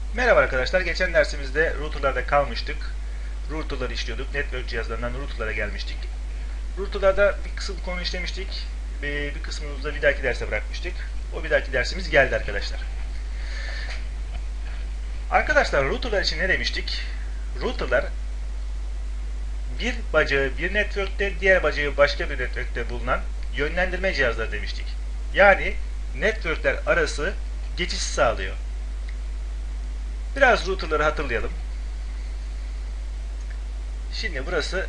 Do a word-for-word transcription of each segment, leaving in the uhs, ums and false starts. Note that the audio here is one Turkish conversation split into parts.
Merhaba arkadaşlar. Geçen dersimizde router'larda kalmıştık. Router'ları işliyorduk. Network cihazlarından router'lara gelmiştik. Router'larda bir kısım konu işlemiştik. Bir, bir kısmımızı da bir dahaki derse bırakmıştık. O bir dahaki dersimiz geldi arkadaşlar. Arkadaşlar router'lar için ne demiştik? Router'lar bir bacağı bir network'te, diğer bacağı başka bir network'te bulunan yönlendirme cihazları demiştik. Yani network'ler arası geçiş sağlıyor. Biraz router'ları hatırlayalım. Şimdi burası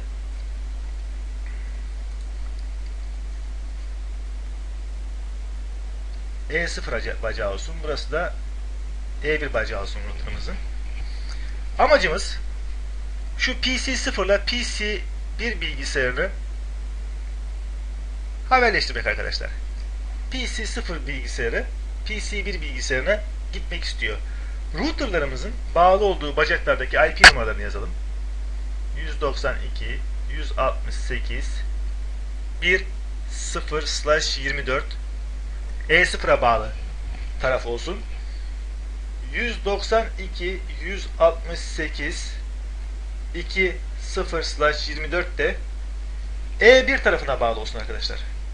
E sıfır bacağı olsun. Burası da E bir bacağı olsun router'ımızın. Amacımız şu P C sıfır ile P C bir bilgisayarını haberleştirmek arkadaşlar. P C sıfır bilgisayarı P C bir bilgisayarına gitmek istiyor. Router'larımızın bağlı olduğu bacaklardaki I P numaralarını yazalım. yüz doksan iki nokta yüz altmış sekiz nokta bir nokta sıfır slash yirmi dört E sıfıra bağlı taraf olsun. yüz doksan iki nokta yüz altmış sekiz nokta iki nokta sıfır slash yirmi dört de E bir tarafına bağlı olsun arkadaşlar.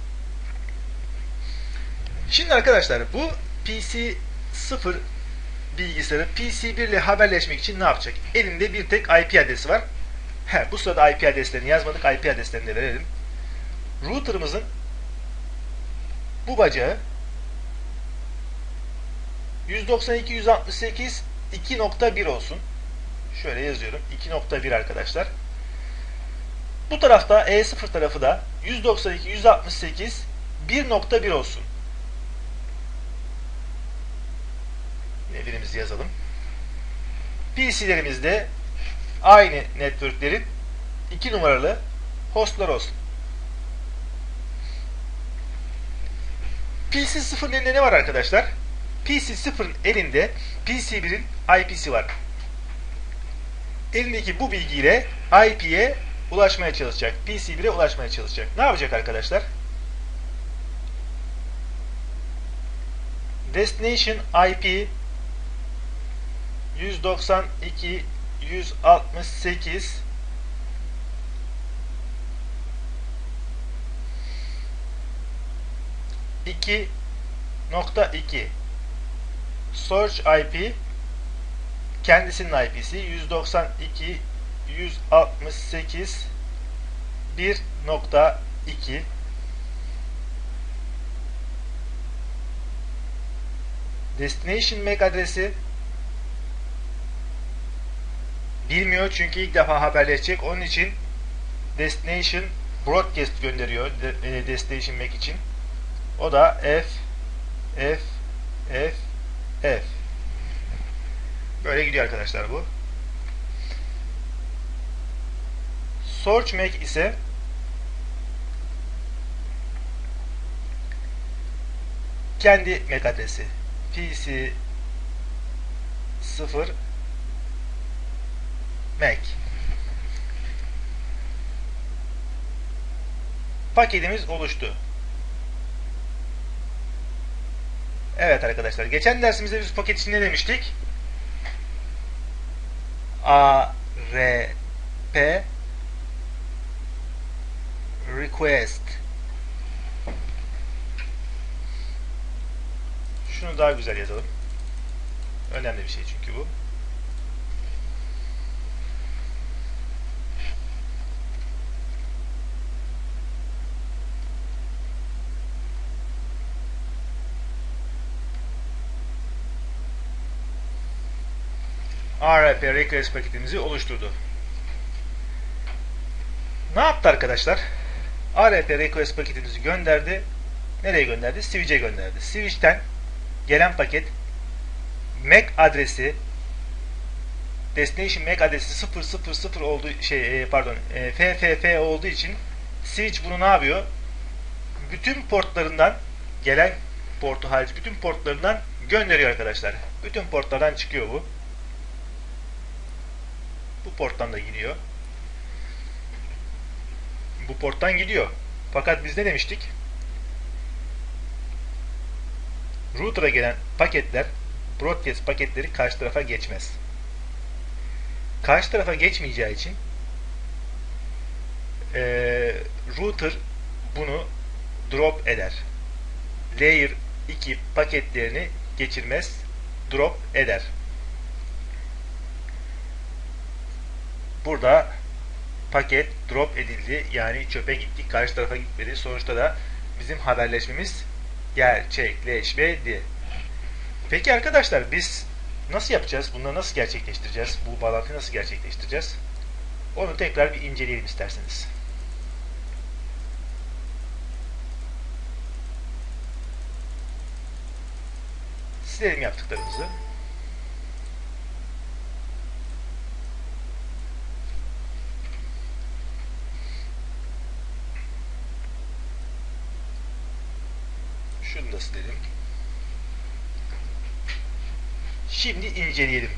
Şimdi arkadaşlar bu P C sıfır bilgisayarı P C bir ile haberleşmek için ne yapacak? Elinde bir tek I P adresi var. He, bu sırada I P adreslerini yazmadık. I P adreslerini de verelim. Router'ımızın bu bacağı yüz doksan iki nokta yüz altmış sekiz nokta iki nokta bir olsun. Şöyle yazıyorum. iki nokta bir arkadaşlar. Bu tarafta E sıfır tarafı da yüz doksan iki nokta yüz altmış sekiz nokta bir nokta bir olsun. Yine birimizi yazalım. P C'lerimizde aynı networklerin iki numaralı hostlar olsun. P C sıfırın elinde ne var arkadaşlar? P C sıfırın elinde P C birin I P'si var. Elindeki bu bilgiyle I P'ye ulaşmaya çalışacak. P C bire ulaşmaya çalışacak. Ne yapacak arkadaşlar? Destination I P yüz doksan iki nokta yüz altmış sekiz nokta iki nokta iki Source I P kendisinin I P'si yüz doksan iki nokta yüz altmış sekiz nokta bir nokta iki Destination M A C adresi bilmiyor çünkü ilk defa haberleşecek. Onun için Destination Broadcast gönderiyor Destination M A C için. O da F F F F. Böyle gidiyor arkadaşlar bu. Source M A C ise kendi M A C adresi. P C sıfır M A C. Paketimiz oluştu. Evet arkadaşlar. Geçen dersimizde biz paket için ne demiştik? A R P request. Şunu daha güzel yazalım. Önemli bir şey çünkü bu. A R P request paketimizi oluşturdu. Ne yaptı arkadaşlar? A R P request paketimizi gönderdi. Nereye gönderdi? Switch'e gönderdi. Switch'ten gelen paket M A C adresi Destination M A C adresi sıfır sıfır sıfır olduğu şey pardon F F F olduğu için switch bunu ne yapıyor? Bütün portlarından gelen portu hariç bütün portlarından gönderiyor arkadaşlar. Bütün portlardan çıkıyor bu. Bu porttan da gidiyor. Bu porttan gidiyor. Fakat biz ne demiştik? Router'a gelen paketler broadcast paketleri karşı tarafa geçmez. Karşı tarafa geçmeyeceği için e, router bunu drop eder. Layer iki paketlerini geçirmez, drop eder. Burada paket drop edildi, yani çöpe gitti, karşı tarafa gitmedi. Sonuçta da bizim haberleşmemiz gerçekleşmedi. Peki arkadaşlar, biz nasıl yapacağız? Bunları nasıl gerçekleştireceğiz? Bu bağlantıyı nasıl gerçekleştireceğiz? Onu tekrar bir inceleyelim isterseniz. Silelim yaptıklarımızı. Şunu da silelim. Şimdi inceleyelim.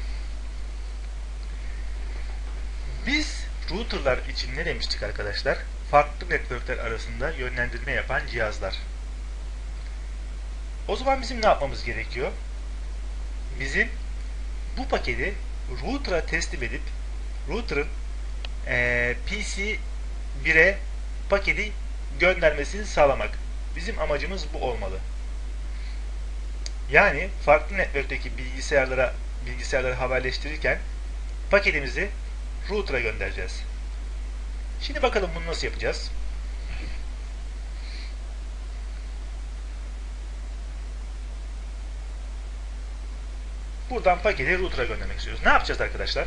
Biz routerlar için ne demiştik arkadaşlar? Farklı networkler arasında yönlendirme yapan cihazlar. O zaman bizim ne yapmamız gerekiyor? Bizim bu paketi router'a teslim edip router'ın e, P C bire paketi göndermesini sağlamak. Bizim amacımız bu olmalı. Yani farklı network'teki bilgisayarlara bilgisayarları haberleştirirken paketimizi router'a göndereceğiz. Şimdi bakalım bunu nasıl yapacağız? Buradan paketi router'a göndermek istiyoruz. Ne yapacağız arkadaşlar?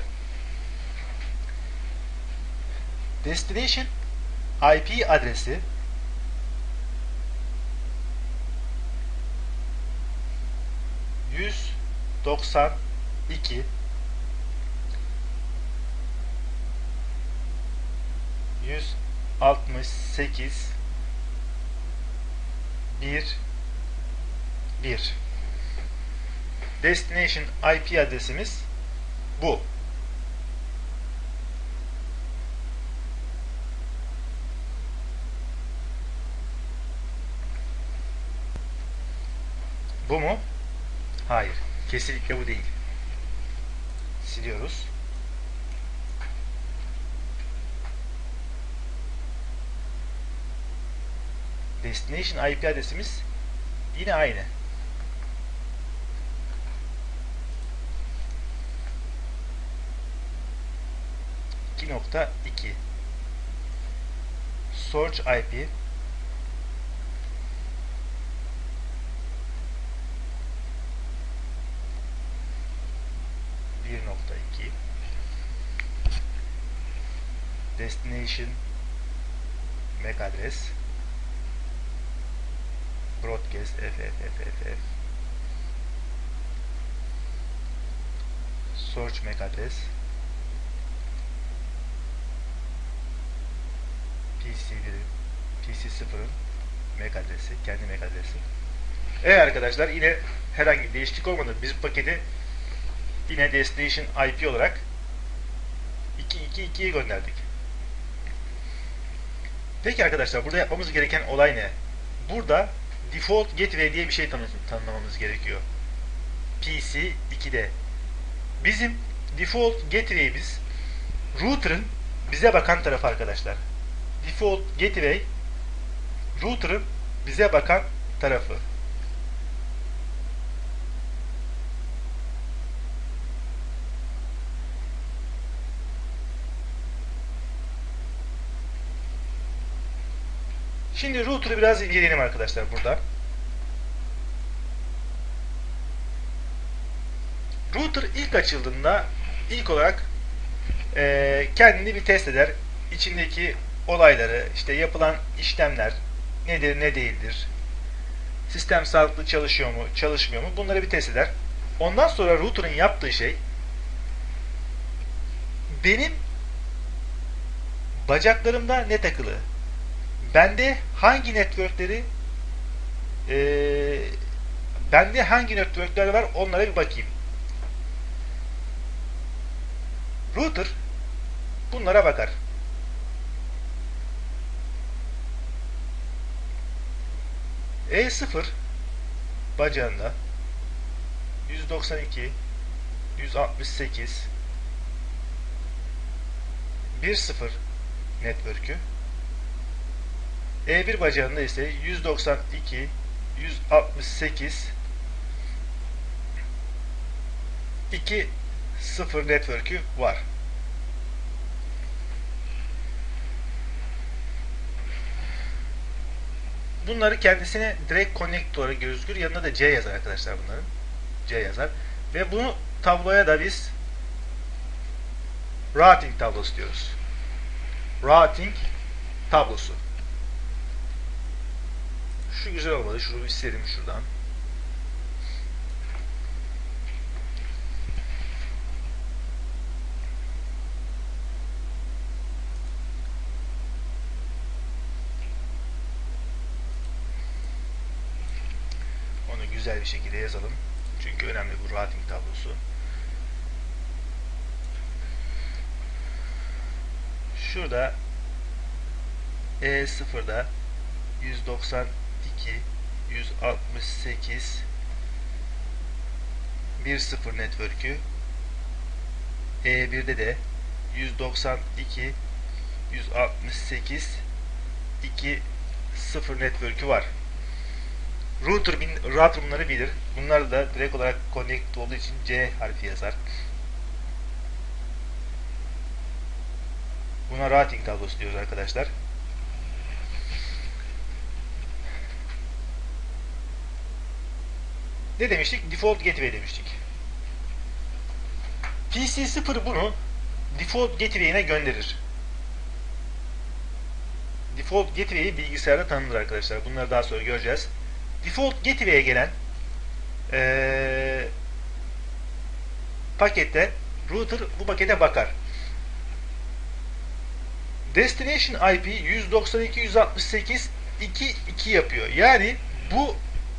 Destination I P adresi yüz doksan iki yüz altmış sekiz bir bir. Destination I P adresimiz bu. Bu mu? Hayır. Kesinlikle bu değil. Siliyoruz. Destination I P adresimiz yine aynı. iki nokta iki. Source I P bir nokta iki. Destination M A C adres broadcast F F F F F. Source M A C adres P C birin, P C sıfırın M A C adresi, kendi M A C adresi. Evet arkadaşlar, yine herhangi bir değişiklik olmadı. Biz bu paketi yine Destination I P olarak iki iki ikiye gönderdik. Peki arkadaşlar, burada yapmamız gereken olay ne? Burada Default Gateway diye bir şey tanımlamamız gerekiyor. P C ikide. Bizim Default Gateway'imiz router'ın bize bakan tarafı arkadaşlar. Default Gateway router'ın bize bakan tarafı. Şimdi router'ı biraz inceleyelim arkadaşlar burada. Router ilk açıldığında ilk olarak e, kendini bir test eder. İçindeki olayları, işte yapılan işlemler nedir, ne değildir, sistem sağlıklı çalışıyor mu, çalışmıyor mu, bunları bir test eder. Ondan sonra router'ın yaptığı şey, benim bacaklarımda ne takılı, bende hangi networkleri e, bende hangi networkler var, onlara bir bakayım. Router bunlara bakar. E sıfır bacağında yüz doksan iki yüz altmış sekiz bir sıfır network'ü. E bir bacağında ise yüz doksan iki yüz altmış sekiz iki sıfır network'ü var. Bunları kendisine direkt connect olarak gözükür. Yanına da C yazar arkadaşlar bunların. C yazar. Ve bunu tabloya da biz routing tablosu diyoruz. Routing tablosu. Şu güzel olmadı. Şunu bir silelim şuradan. Onu güzel bir şekilde yazalım. Çünkü önemli bu routing tablosu. Şurada E sıfır'da yüz doksan iki yüz altmış sekiz bir sıfır network'ü, E bir'de de yüz doksan iki yüz altmış sekiz iki sıfır network'ü var. Router, router bunları bilir. Bunlar da direkt olarak connect olduğu için C harfi yazar. Buna routing tablosu diyoruz arkadaşlar. Ne demiştik? Default gateway demiştik. P C sıfır bunu default gateway'ine gönderir. Default gateway'i bilgisayarda tanımlar arkadaşlar. Bunları daha sonra göreceğiz. Default gateway'e gelen ee, pakette router bu pakete bakar. Destination I P yüz doksan iki yüz altmış sekiz iki iki yapıyor. Yani bu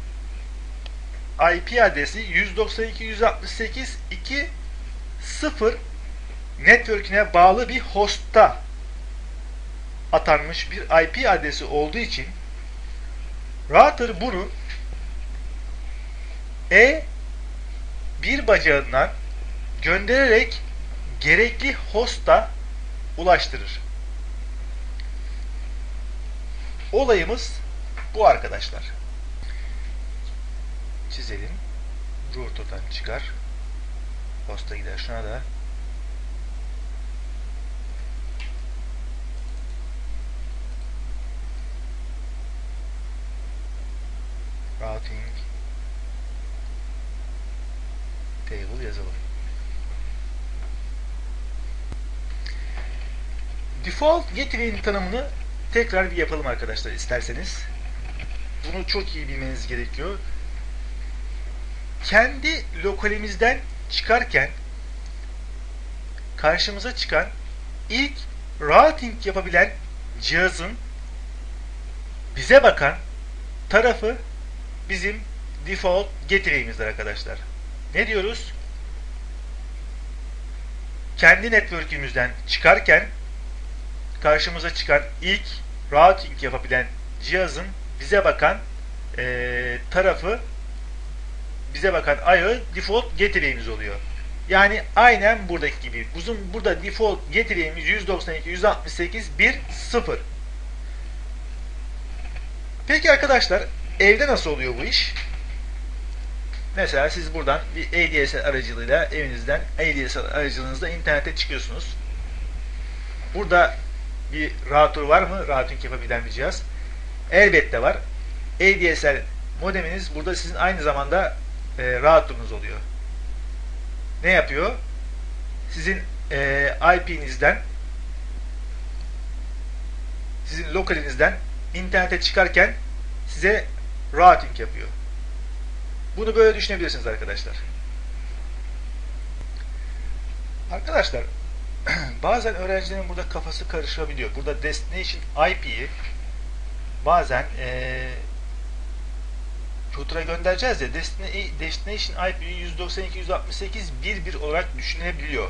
I P adresi yüz doksan iki yüz altmış sekiz iki sıfır network'ine bağlı bir host'ta atanmış bir I P adresi olduğu için router bunu E bir bacağından göndererek gerekli host'a ulaştırır. Olayımız bu arkadaşlar. Çizelim. Router'dan çıkar. Host'a gider. Şuna da routing table yazalım. Default gateway'in tanımını tekrar bir yapalım arkadaşlar isterseniz. Bunu çok iyi bilmeniz gerekiyor. Kendi lokalimizden çıkarken karşımıza çıkan ilk routing yapabilen cihazın bize bakan tarafı bizim default gateway'imizdir arkadaşlar. Ne diyoruz? Kendi network'ümüzden çıkarken karşımıza çıkan ilk routing yapabilen cihazın bize bakan e, tarafı, bize bakan ayağı default gateway'imiz oluyor. Yani aynen buradaki gibi. Bizim burada default gateway'imiz yüz doksan iki yüz altmış sekiz bir sıfır. Peki arkadaşlar, evde nasıl oluyor bu iş? Mesela siz buradan bir A D S L aracılığıyla evinizden A D S L aracılığınızda internete çıkıyorsunuz. Burada bir router var mı? Routing yapabilen bir cihaz. Elbette var. A D S L modeminiz burada sizin aynı zamanda e, router'ınız oluyor. Ne yapıyor? Sizin e, I P'nizden, sizin lokalinizden internete çıkarken size routing yapıyor. Bunu böyle düşünebilirsiniz arkadaşlar. Arkadaşlar bazen öğrencilerin burada kafası karışabiliyor. Burada destination I P'yi bazen ee, router'a göndereceğiz ya, destination I P'yi yüz doksan iki yüz altmış sekiz bir bir olarak düşünülebiliyor.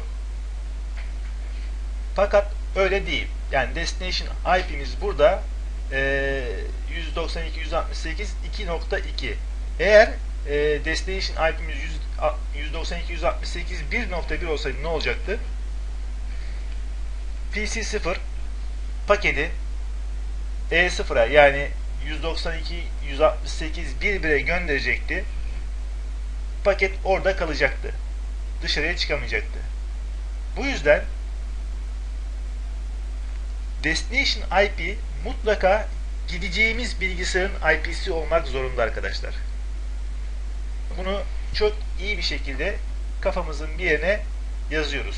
Fakat öyle değil. Yani destination I P'miz burada ee, yüz doksan iki yüz altmış sekiz iki nokta iki. Eğer e, destination I P'miz yüz doksan iki nokta yüz altmış sekiz nokta bir nokta bir olsaydı ne olacaktı? P C sıfır paketi E sıfıra yani yüz doksan iki nokta yüz altmış sekiz nokta bir bire gönderecekti. Paket orada kalacaktı. Dışarıya çıkamayacaktı. Bu yüzden Destination I P mutlaka gideceğimiz bilgisayarın I P'si olmak zorunda arkadaşlar. Bunu çok iyi bir şekilde kafamızın bir yerine yazıyoruz.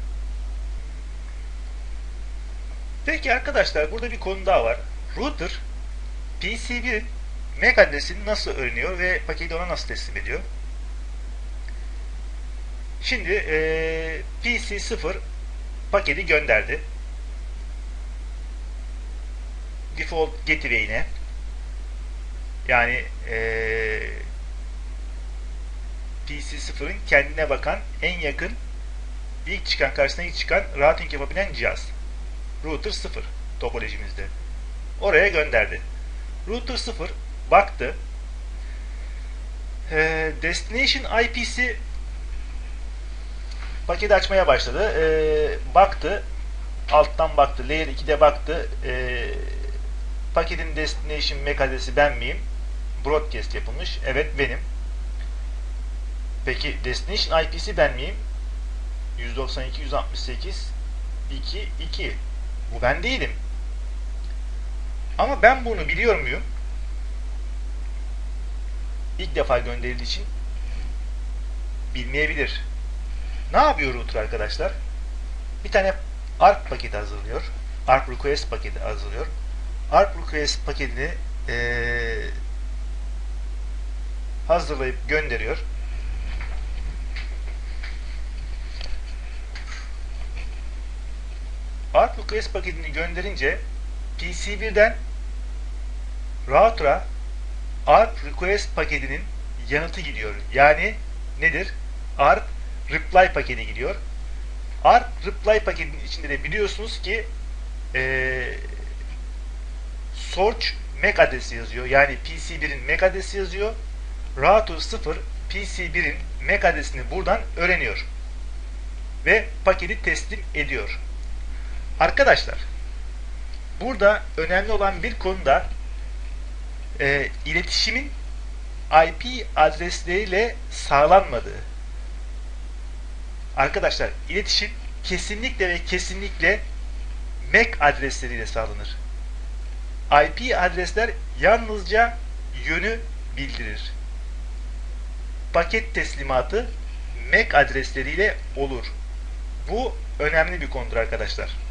Peki arkadaşlar, burada bir konu daha var. Router P C birin M A C adresini nasıl öğreniyor ve paketi ona nasıl teslim ediyor? Şimdi ee, P C sıfır paketi gönderdi. Default gateway'ine, yani ee, P C sıfırın kendine bakan en yakın, ilk çıkan, karşısına ilk çıkan routing yapabilen cihaz. Router sıfır topolojimizde. Oraya gönderdi. Router sıfır baktı. Ee, Destination I P'si paketi açmaya başladı. Ee, baktı. Alttan baktı. Layer ikide baktı. Ee, paketin Destination M A C adresi ben miyim? Broadcast yapılmış. Evet, benim. Peki Destination I P'si ben miyim? yüz doksan iki nokta yüz altmış sekiz nokta iki nokta iki. Bu ben değilim. Ama ben bunu biliyor muyum? İlk defa gönderildiği için bilmeyebilir. Ne yapıyor router arkadaşlar? Bir tane A R P paketi hazırlıyor. A R P request paketi hazırlıyor. A R P request paketini ee, hazırlayıp gönderiyor. A R P request paketini gönderince P C birden router'a A R P request paketinin yanıtı gidiyor. Yani nedir? A R P reply paketi gidiyor. A R P reply paketinin içinde de biliyorsunuz ki ee, source M A C adresi yazıyor. Yani P C birin M A C adresi yazıyor. Router sıfır P C birin M A C adresini buradan öğreniyor. Ve paketi teslim ediyor. Arkadaşlar, burada önemli olan bir konu da e, iletişimin I P adresleriyle sağlanmadığı. Arkadaşlar, iletişim kesinlikle ve kesinlikle M A C adresleriyle sağlanır. I P adresler yalnızca yönü bildirir. Paket teslimatı M A C adresleriyle olur. Bu önemli bir konudur arkadaşlar.